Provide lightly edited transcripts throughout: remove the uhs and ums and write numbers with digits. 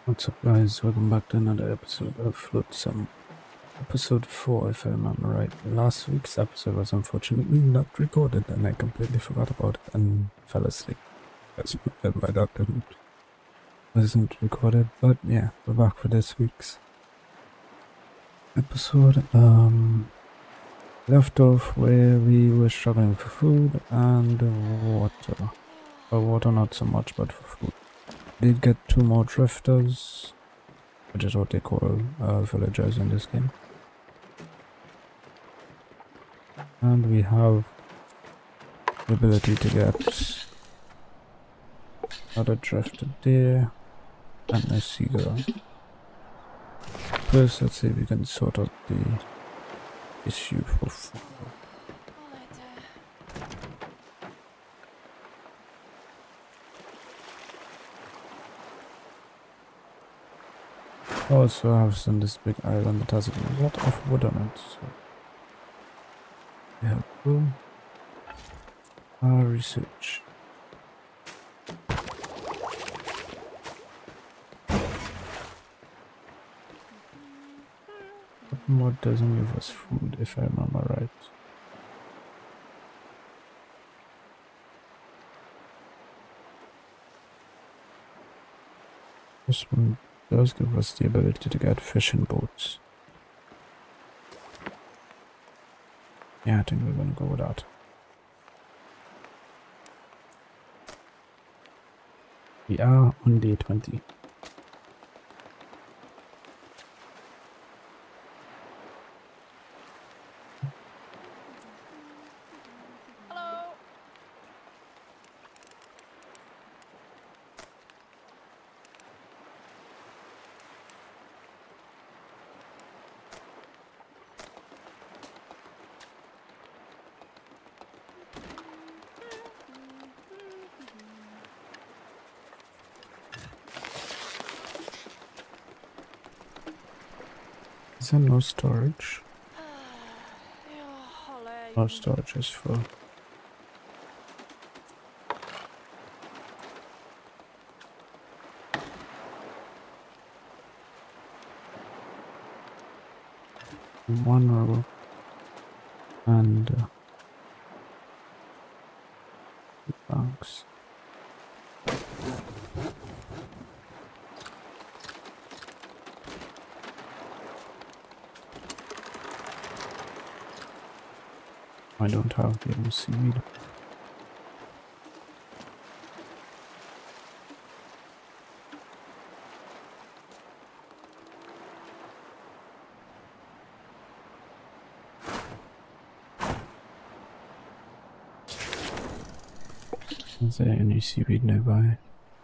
What's up, guys? Welcome back to another episode of Flotsam. Episode 4, if I remember right. Last week's episode was unfortunately not recorded, and I completely forgot about it and fell asleep. That's my doctor wasn't recorded, but yeah, we're back for this week's episode. Left off where we were struggling for food and water. Water not so much, but for food. Did get 2 more drifters, which is what they call villagers in this game. And we have the ability to get another drifted deer and a seagull. First, let's see if we can sort out the issue for food. Also, I have seen this big island that has a lot of wood on it, so yeah, cool. Research. Open mode doesn't give us food, if I remember right. This one does give us the ability to get fishing boats. Yeah, I think we're gonna go with that. We are on day 20. Hello. Is there no storage? Ja, cholera. No storage is full. One rubber and banks. I don't have the seaweed. Is there any seaweed nearby?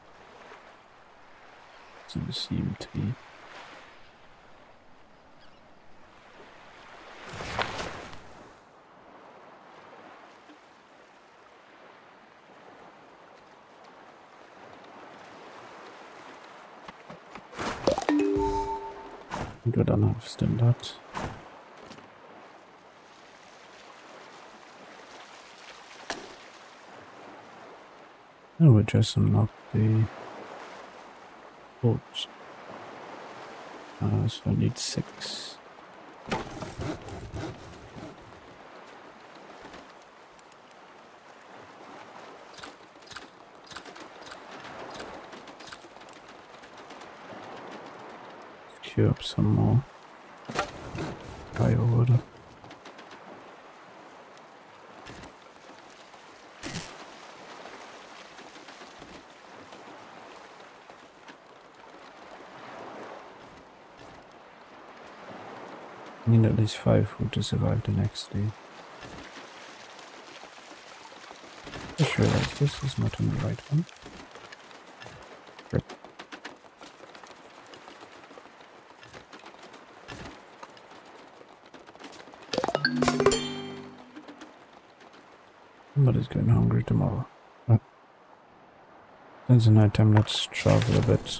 Doesn't seem to be. Good enough, still that. I would just unlock the boats. So I need 6. Queue up some more firewood. I need at least 5 food to survive the next day. I just realized this is not on the right one. Great. Somebody's getting hungry tomorrow. Since the night time, let's travel a bit.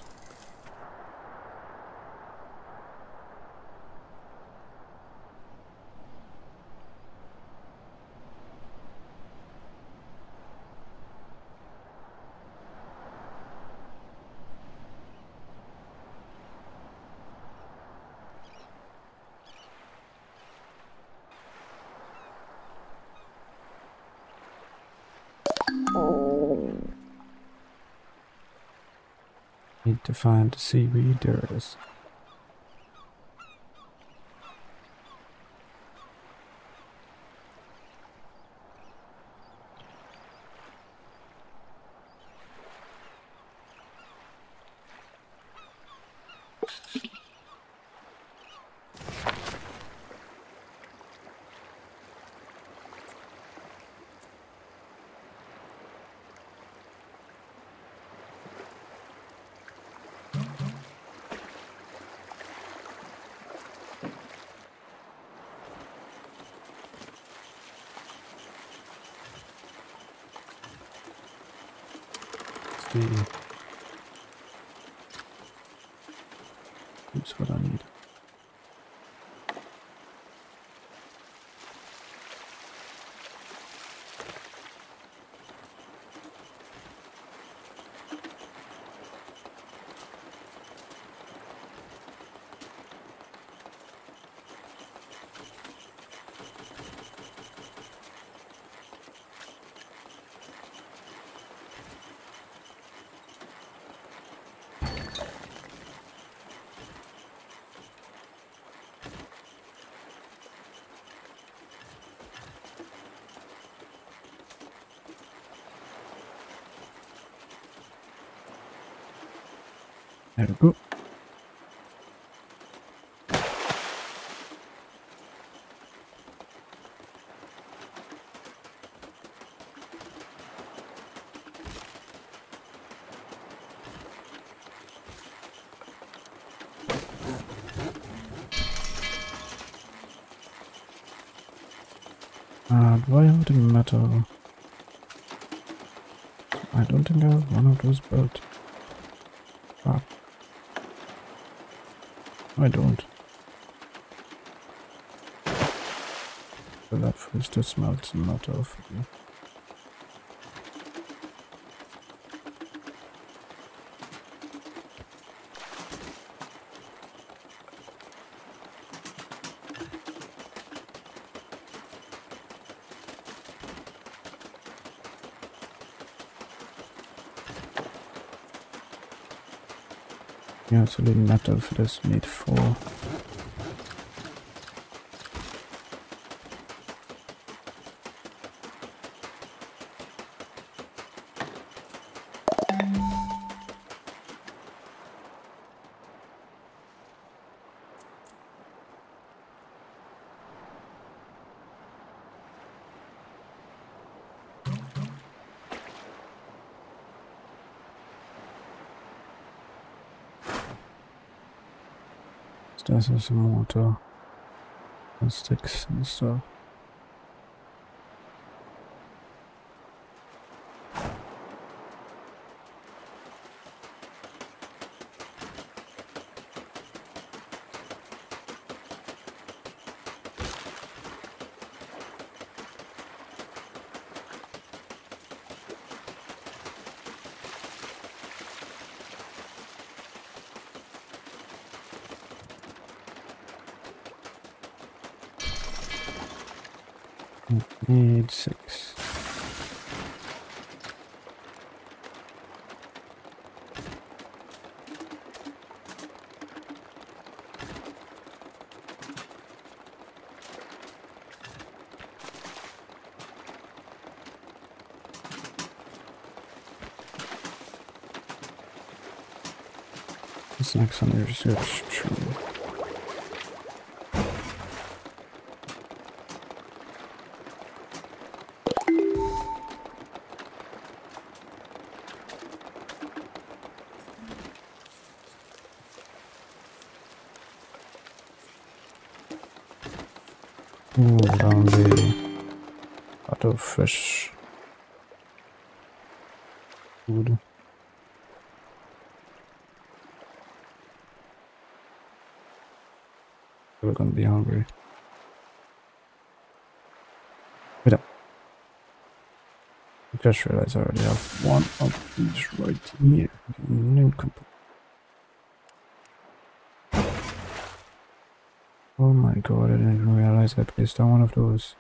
Need to find the seaweed. There it is. That's what I need. There we go. Do I have the metal? I don't think I have one of those built. Ah, I don't. Well, that first to smelt some metal for you. Yeah, so the metal for this made 4. There's some water and sticks and stuff. Need 6. What's next on your research tree? Ooh, down the lot of fresh food. We're gonna be hungry. Wait up. I just realized I already have one of these right here. Nincompoop. Oh my god, I didn't even realize I placed down one of those.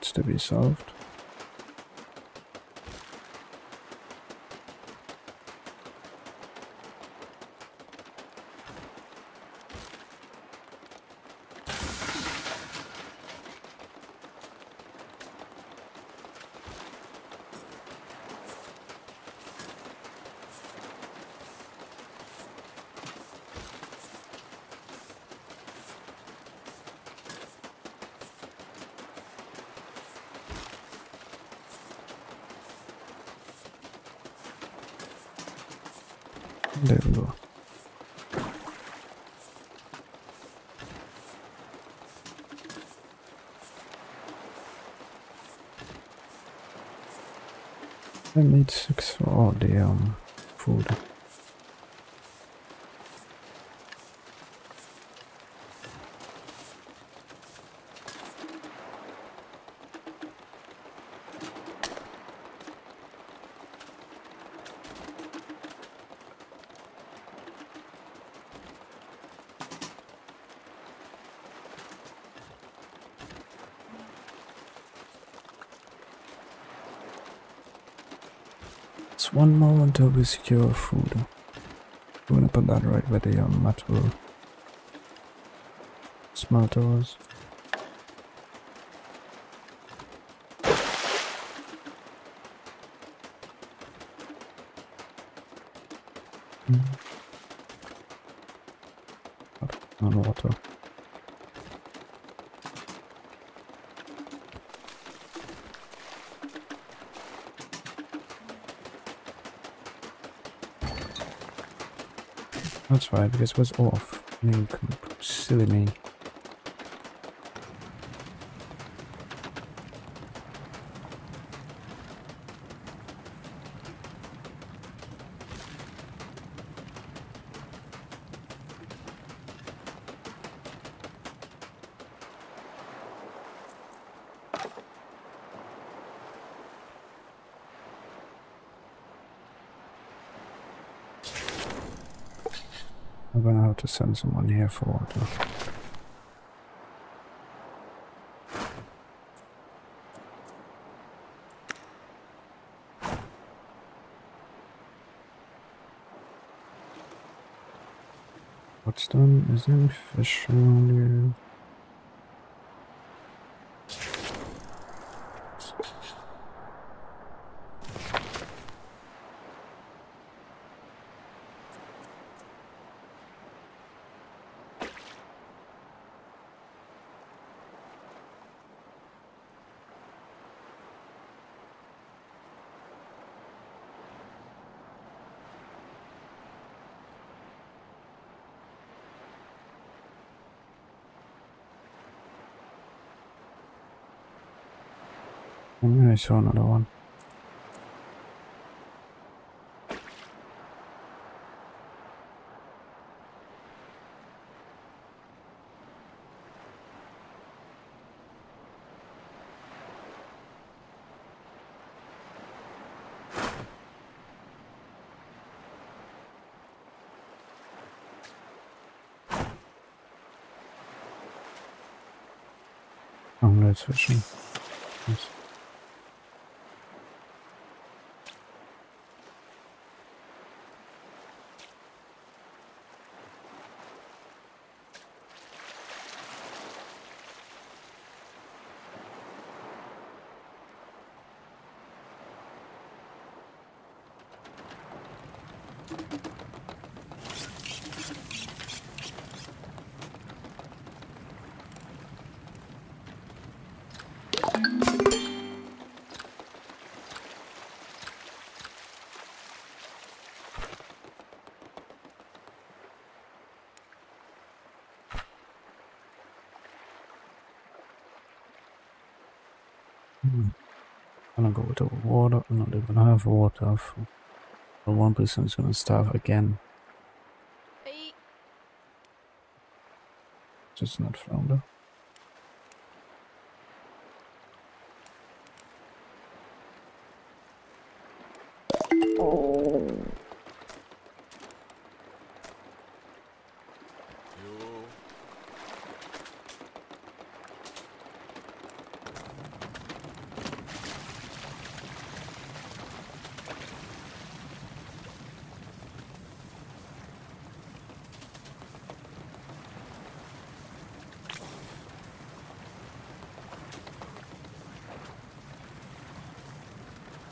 needs to be solved. There we go. I need 6 for all the food. It's one more until we secure food. We're gonna put that right where the metal smelter was. On water. That's right, because it was off. Silly me. I'm gonna have to send someone here for water. What's done? Is there any fish around here? I saw another one. Oh, that's fishing. Yes. I'm gonna go with the water. I'm not even have water. The 1% gonna starve again. Hey. Just not flounder.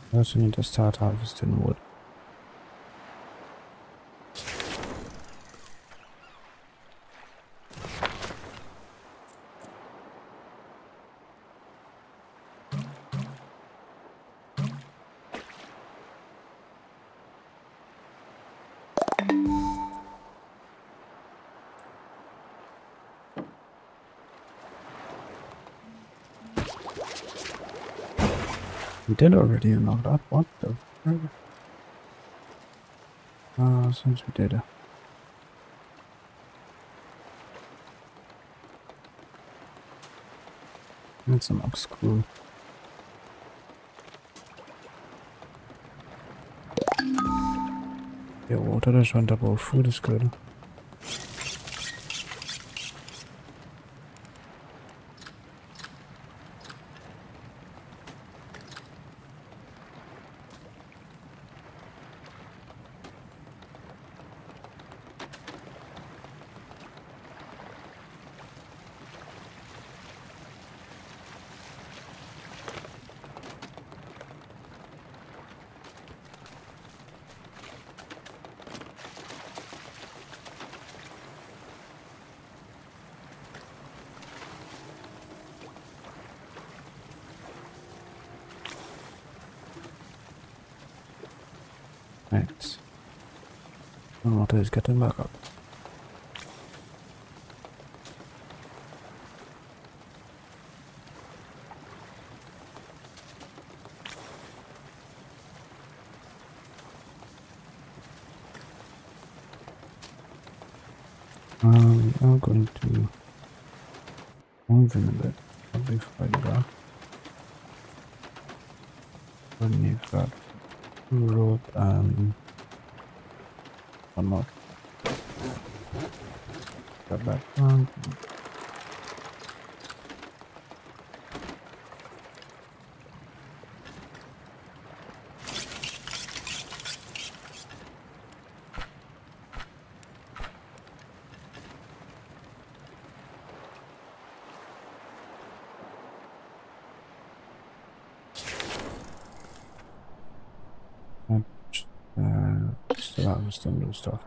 I also need to start harvesting wood. We did already unlock that. What the frick? Since we did. It's an school. Yeah, water is on top of food is good. Right. And water is getting back up. I'm going to move in a bit. Probably find that. Underneath that road and one more. Got that one. Still harvesting new stuff.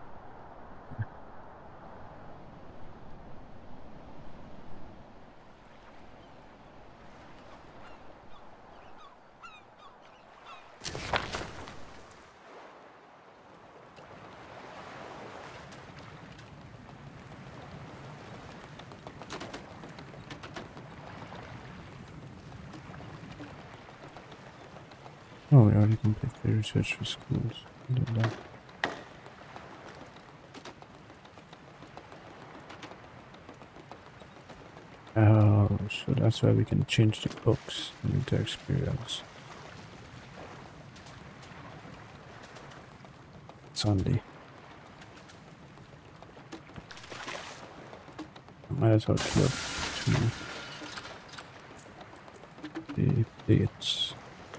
Oh, we already completed the research for schools. We did that. Oh, so that's why we can change the books into experience. It's handy. I might as well kill the plates.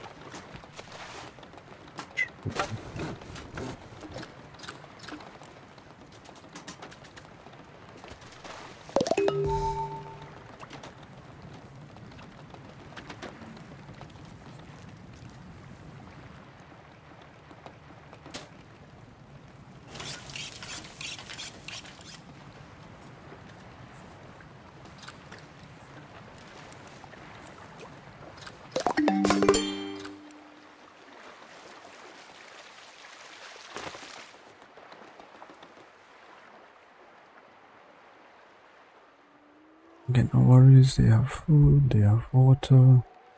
Again, no worries, they have food, they have water.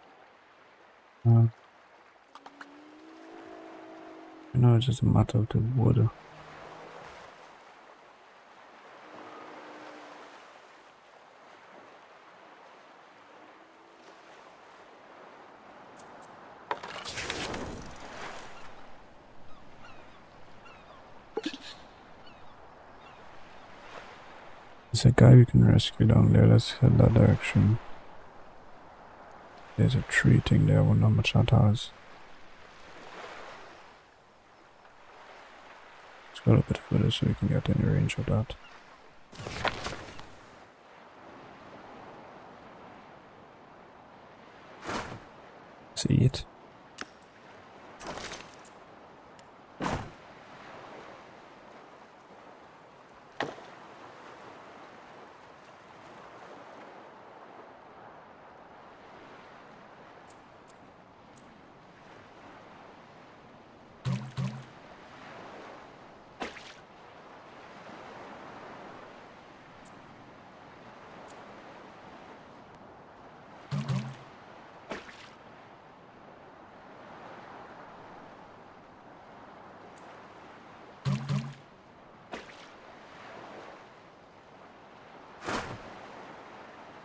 It's just a matter of the water. There's a guy we can rescue down there. Let's head that direction. There's a tree thing there. I wonder how much that has. Let's go a bit further so we can get any range of that. See it?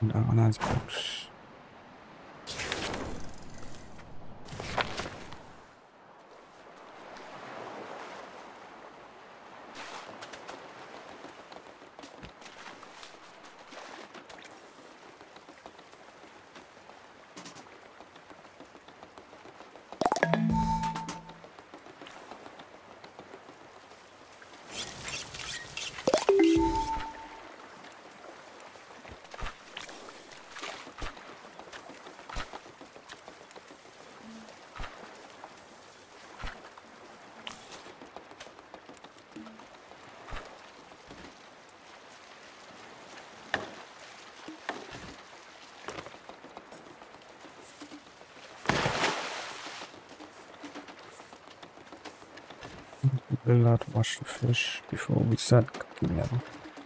No, nice box. We'll not wash the fish before we start cooking them.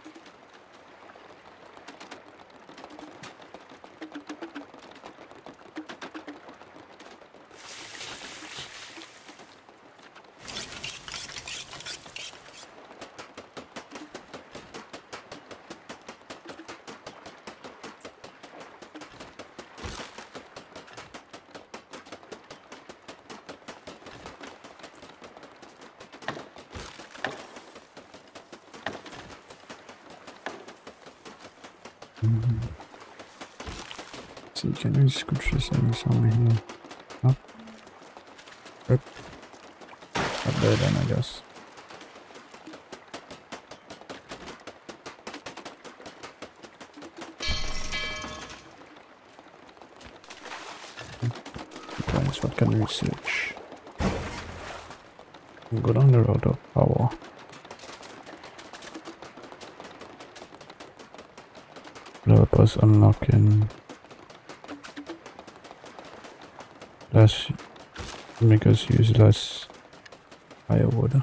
So can we scooch this in somewhere here? Up. Up. Up there then, I guess. Depends what can we search. Go down the road of power. Developers unlocking less, make us use less firewood.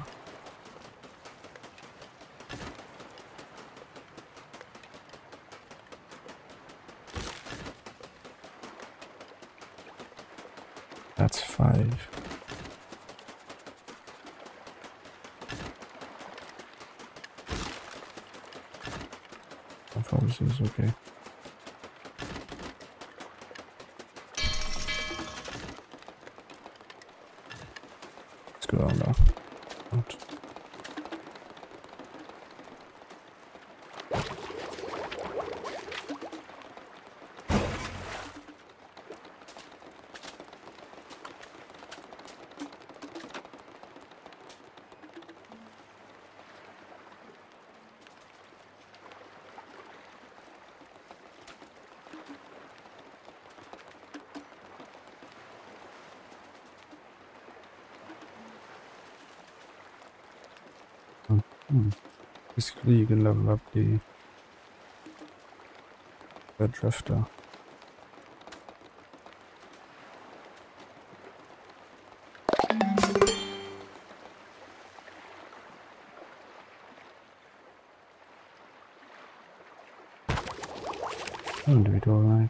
That's 5. This is okay. Let's go on now. Out. Basically, you can level up the drifter. I'll do it alright.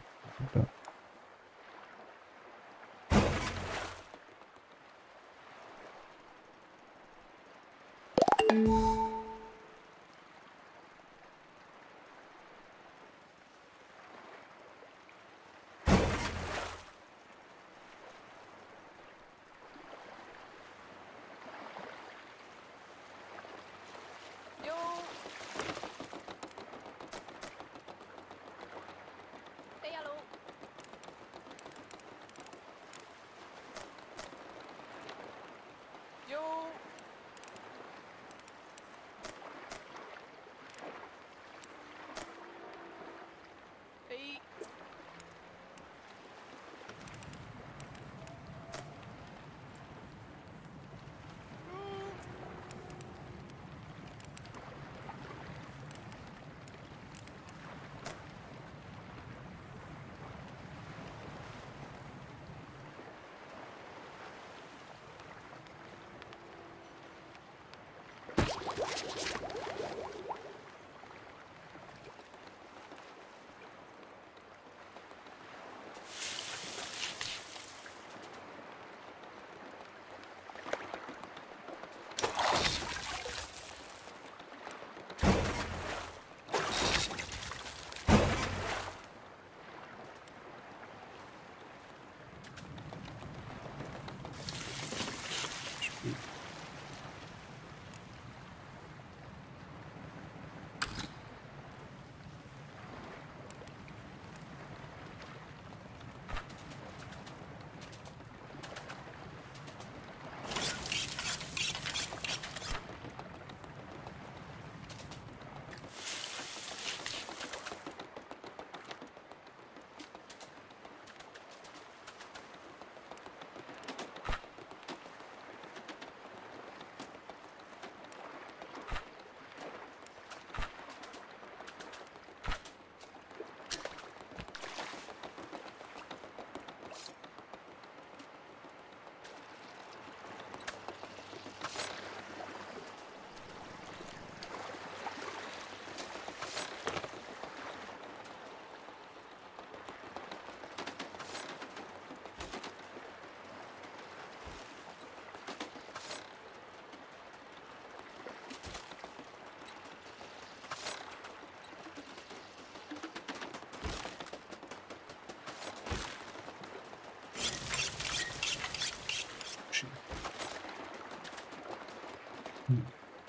Hmm.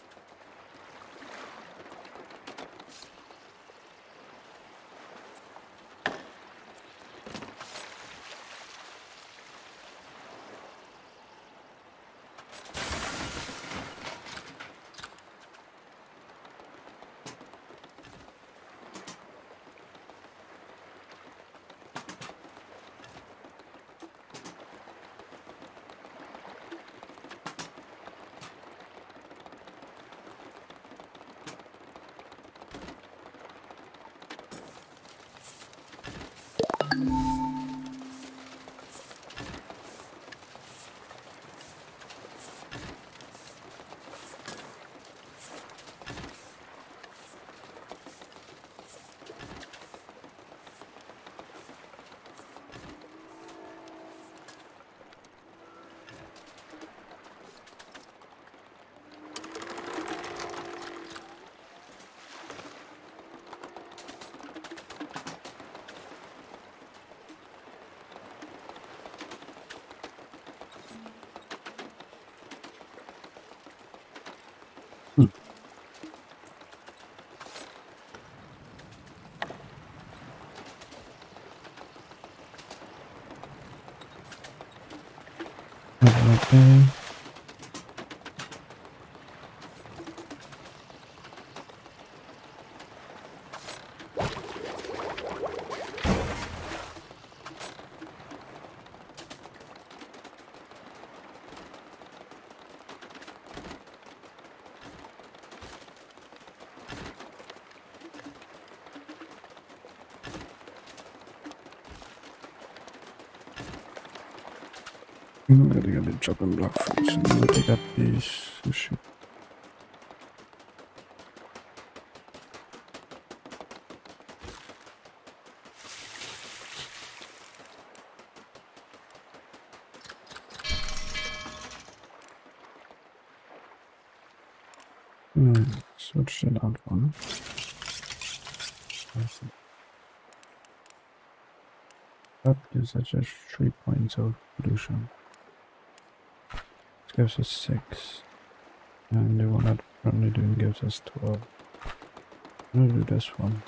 Okay. I'm gonna get the chopping block first and then I take that piece of shit. Switch to that one. That gives us just 3 points of pollution. This gives us 6. And the one that we're currently doing gives us 12. I'm gonna do this one.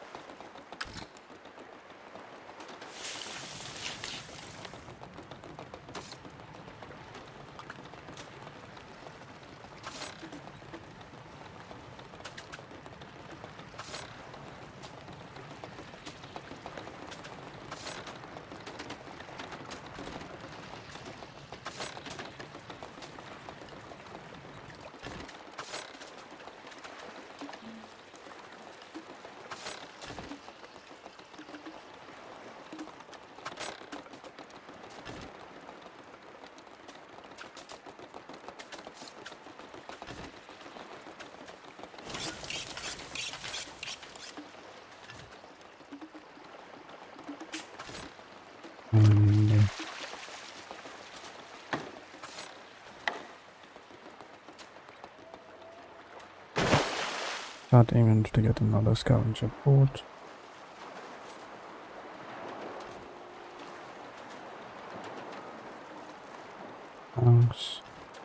And start aiming to get another scavenger port. Thanks.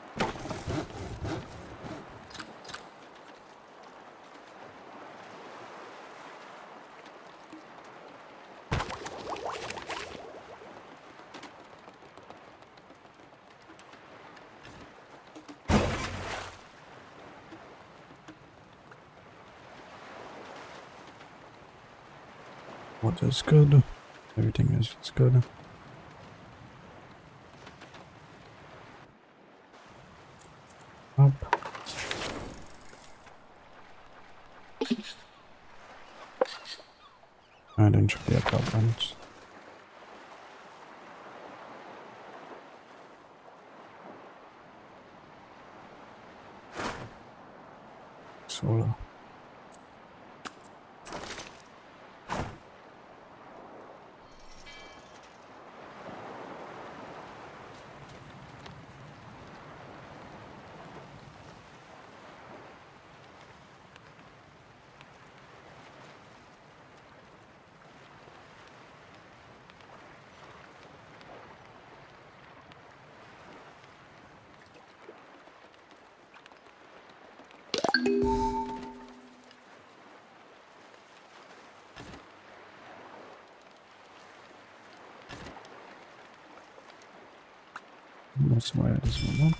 What is good? Everything is good. Up. I didn't check the apartments. Solar. most wire at this moment.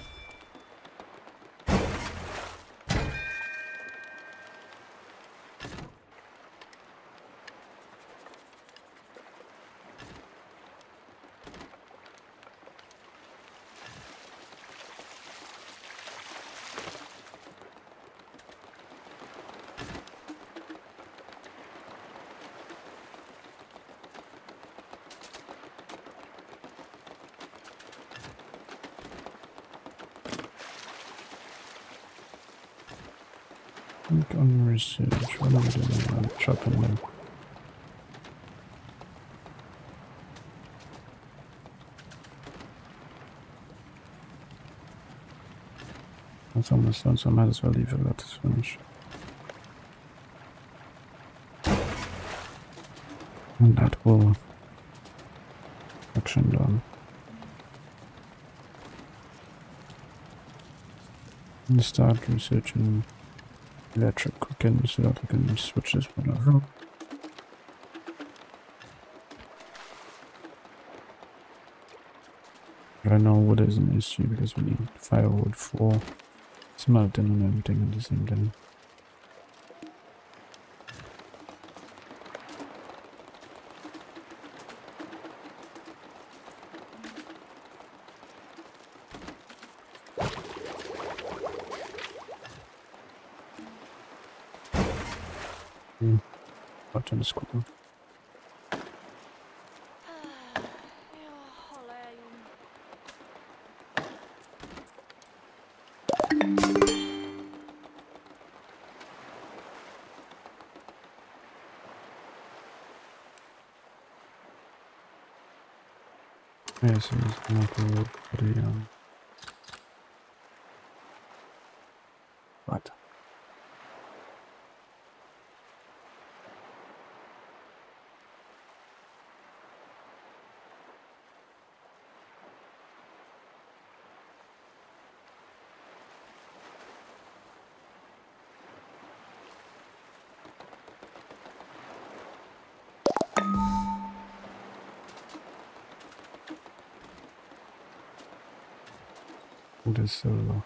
Think on research. What are we doing? I'm chopping them. It's almost done, so I might as well leave it. Let this finish. And that will action done. And start researching electric cooking so that we can switch this whatever. Right now wood is an issue because we need firewood for smelting and everything at the same time. Button is cool. Yes, it's not good for the right. This solo.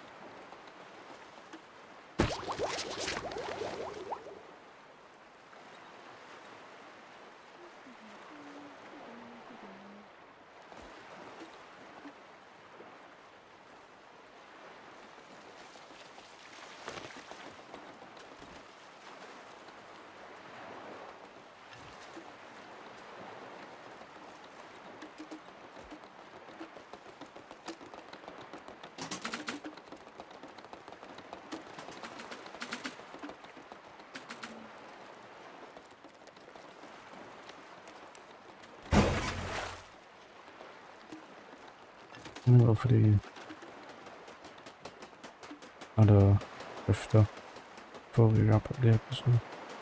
I'm gonna go for the other drifter before we wrap up the episode.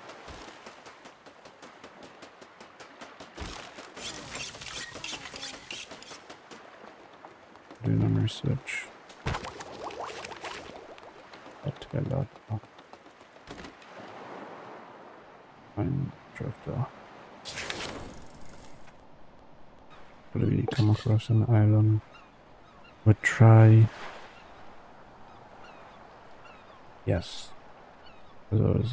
Doing some research. Got to get that up. Find drifter. What do we come across an island? We'll try. Yes. There's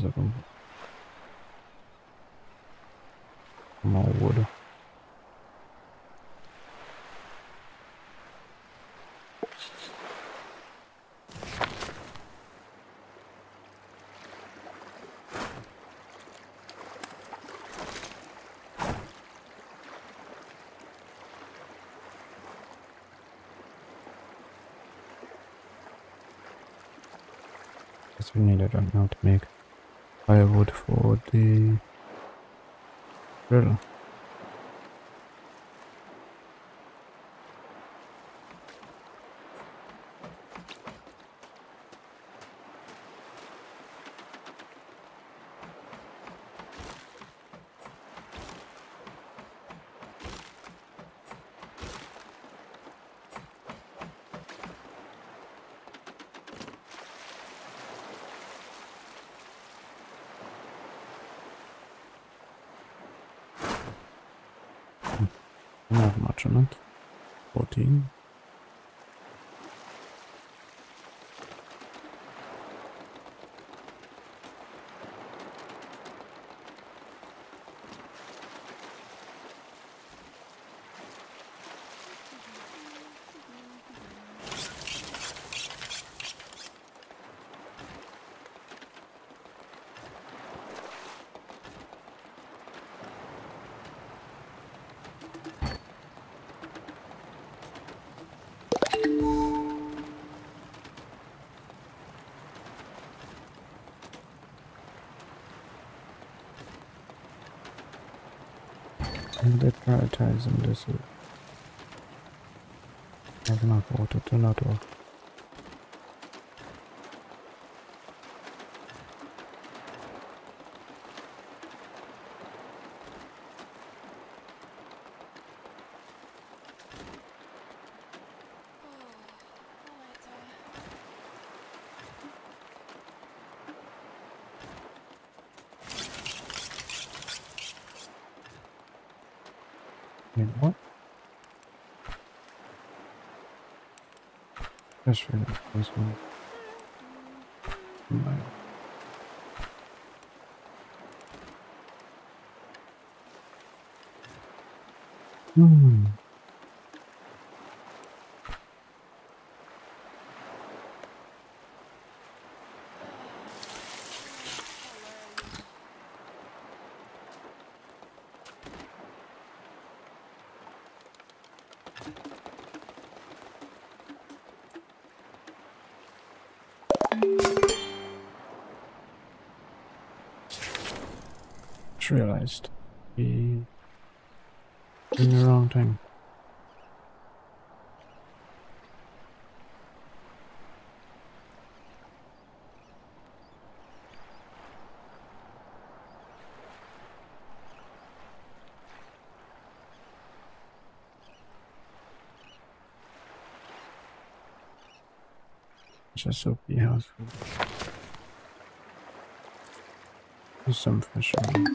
more wood. We need it right now to make firewood for the grill. Not much on it. 14. And they prioritize in this. Have enough water to not all. Wait, what? Just really close one. Hmm. Just realized we doing the wrong thing. Just hope he has food. There's some fish on.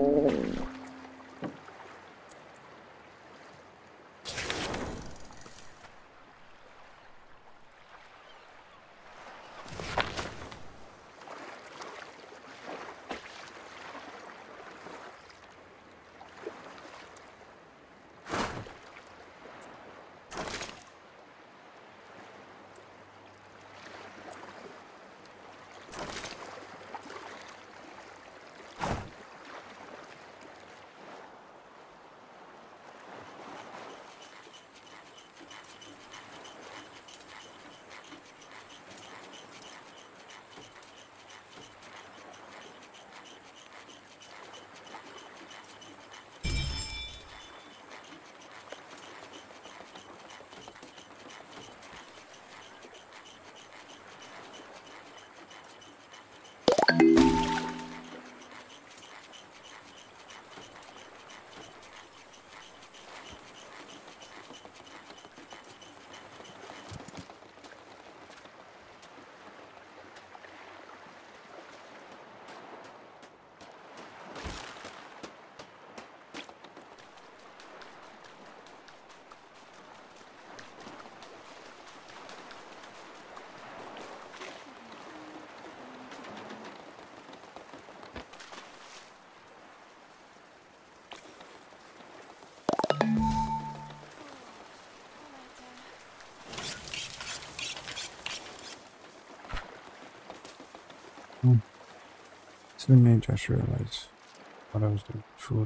So then I just realized what I was doing. Food.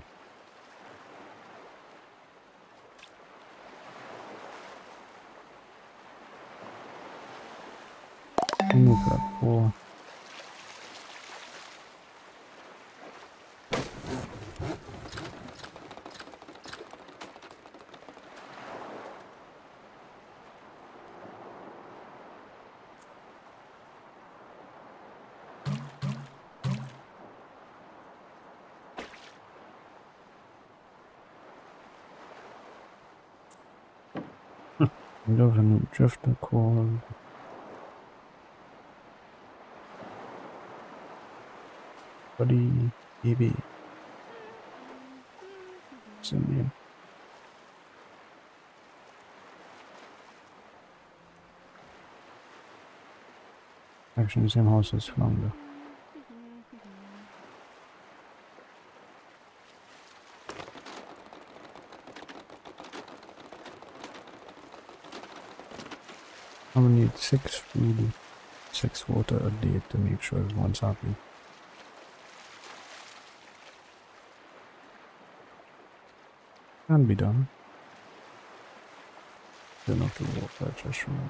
Move that pool. And over the drifter called Buddy BB. Simeon. Actually, the same house as Flounder. I'm gonna need 6 food, 6 water a day to make sure everyone's happy. Can be done. Don't have to walk that, just remember.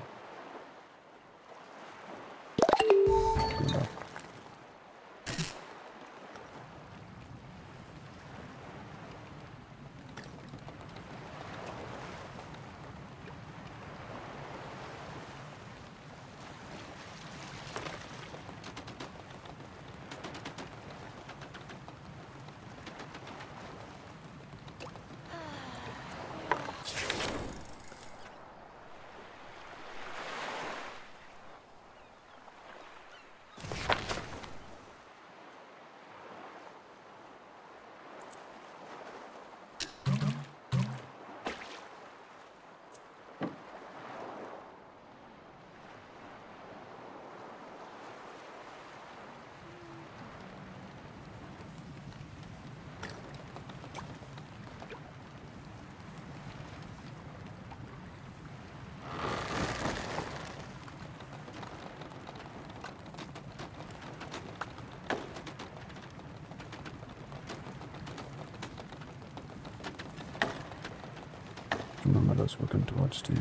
I was working towards the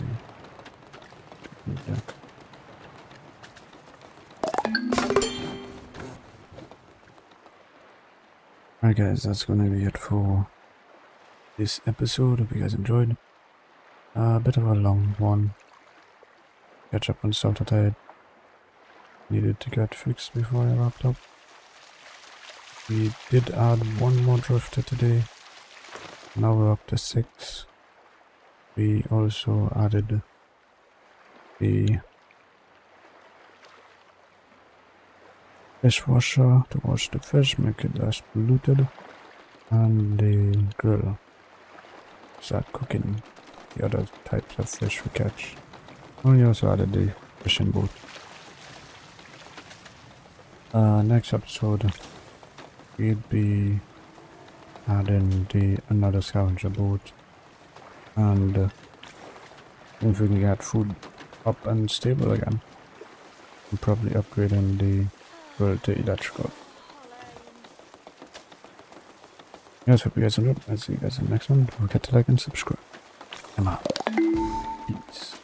deck. Alright guys, that's gonna be it for this episode. Hope you guys enjoyed. A bit of a long one. Catch up on stuff that I needed to get fixed before I wrapped up. We did add one more drifter today. Now we're up to 6. We also added the dishwasher to wash the fish, make it less polluted, and the grill. Start cooking the other types of fish we catch. And we also added the fishing boat. Next episode, we'd be adding another scavenger boat, and if we can get food up and stable again, and probably upgrading the grill to electrical. Yes, hope you guys enjoyed. I'll see you guys in the next one. Don't forget to like and subscribe. Come on. Peace.